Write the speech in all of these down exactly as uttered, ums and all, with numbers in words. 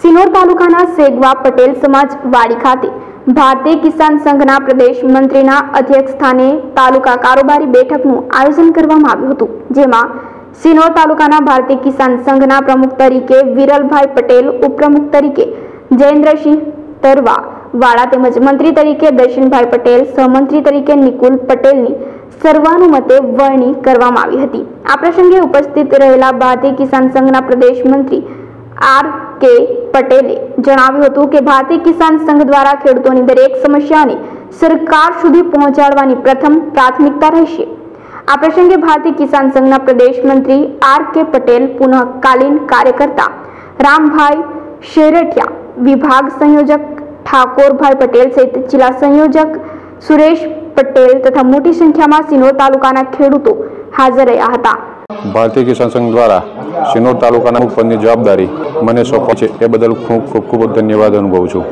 સિનોર તાલુકાના સેગવા પટેલ સમાજ વાડી ખાતે ભારતીય કિસાન સંઘના પ્રદેશ મંત્રીના અધ્યક્ષ સ્થાને તાલુકા કારોબારી બેઠકનું આયોજન કરવામાં આવ્યું હતું, જેમાં સિનોર તાલુકાના ભારતીય કિસાન સંઘના પ્રમુખ તરીકે વિરલભાઈ પટેલ, ઉપપ્રમુખ તરીકે જયેન્દ્રસિંહ તરવા વાળા તેમજ મંત્રી તરીકે દર્શનભાઈ પટેલ, સહમંત્રી તરીકે નિકુલ પટેલની સર્વાનુમતે વરણી કરવામાં આવી હતી। આ પ્રસંગે ઉપસ્થિત રહેલા ભારતીય કિસાન સંઘના પ્રદેશ મંત્રી આર કે પટેલે જણાવ્યું હતું કે ભારતીય કિસાન સંઘ દ્વારા ખેડૂતોની દરેક સમસ્યાને સરકાર સુધી પહોંચાડવાની પ્રથમ પ્રાથમિકતા રહેશે। આ પ્રસંગે ભારતીય કિસાન સંઘના પ્રદેશ મંત્રી આર કે પટેલ, પુનઃકાલીન કાર્યકર્તા રામભાઈ શેરઠિયા, વિભાગ સંયોજક ઠાકોરભાઈ પટેલ સહિત જિલ્લા સંયોજક સુરેશ પટેલ तथा मोटी संख्या में सिनोर तालुकाना खेडूतो हाजर रह्या हता। भारतीय किसान संघ द्वारा सिनोर तालुकाना पदनी जवाबदारी मने सोंपाई छे ए बदल खूब खूब खूब धन्यवाद अनुभवुं छुं।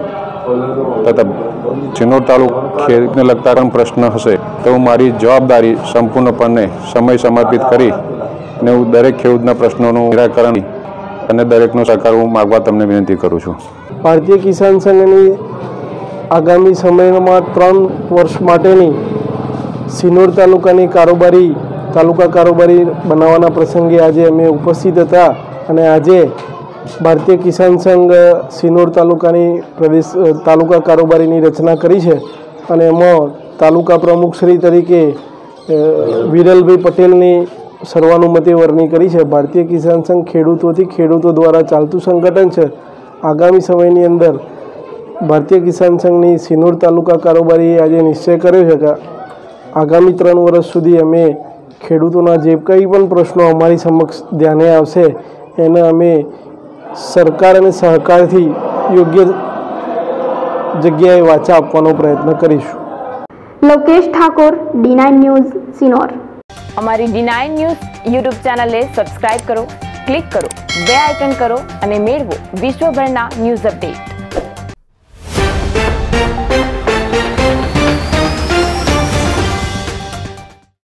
तथा सिनोर तालुका खेडूतने लगता पण प्रश्न हशे तो मारी जवाबदारी संपूर्णपणे समय समर्पित करी ने हूँ दरेक खेडूतना प्रश्नोनुं निराकरण अने दरेकनो सहकार हूँ मागवा तमने विनंती करूं छुं। भारतीय किसान संघनी आगामी समय में त्रण वर्ष माटेनी सिनोर तालुकानी कारोबारी तालुका कारोबारी बनावाना प्रसंगे आज अमे उपस्थित था अने आजे भारतीय किसान संघ सिनोर तालुकानी प्रदेश तालुका कारोबारीनी रचना करी छे अने एमां तालुका प्रमुख श्री तरीके विरलभाई पटेलनी सर्वानुमते वरणी करी छे। भारतीय किसान संघ खेडूतोथी खेडूतो द्वारा चालतुं संगठन छे। आगामी समयनी अंदर भारतीय किसान संघनी सिनोर तालुका कारोबारी आज निश्चय कर्यो छे के आगामी त्रण वर्ष सुधी अमे खेडूतोना जे कई पण प्रश्नों अमारी समक्ष ध्याने आवशे एने अमे सरकार अने सहकारथी योग्य जग्याए वाचा आपवानो प्रयत्न करीशुं। Lokesh Thakur, D nine news, Sinor. अमारी D nine news YouTube channel ने सब्सक्राइब करो, क्लिक करो, बेल आइकन करो अने मेळवो विश्वभરના न्यूज अपडेट।